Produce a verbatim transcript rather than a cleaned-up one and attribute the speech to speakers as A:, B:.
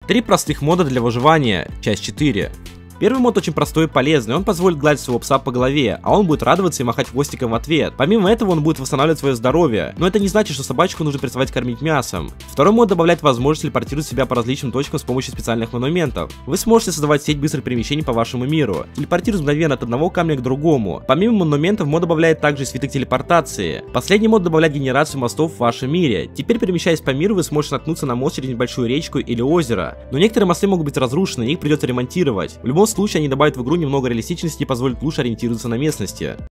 A: Три простых мода для выживания, часть четыре. Первый мод очень простой и полезный, он позволит гладить своего пса по голове, а он будет радоваться и махать хвостиком в ответ. Помимо этого он будет восстанавливать свое здоровье, но это не значит, что собачку нужно переставать кормить мясом. Второй мод добавляет возможность телепортировать себя по различным точкам с помощью специальных монументов. Вы сможете создавать сеть быстрых перемещений по вашему миру, телепортируясь мгновенно от одного камня к другому. Помимо монументов, мод добавляет также свиток телепортации. Последний мод добавляет генерацию мостов в вашем мире. Теперь, перемещаясь по миру, вы сможете наткнуться на мост через небольшую речку или озеро. Но некоторые мосты могут быть разрушены, их придется ремонтировать. В любом случае они добавят в игру немного реалистичности и позволят лучше ориентироваться на местности.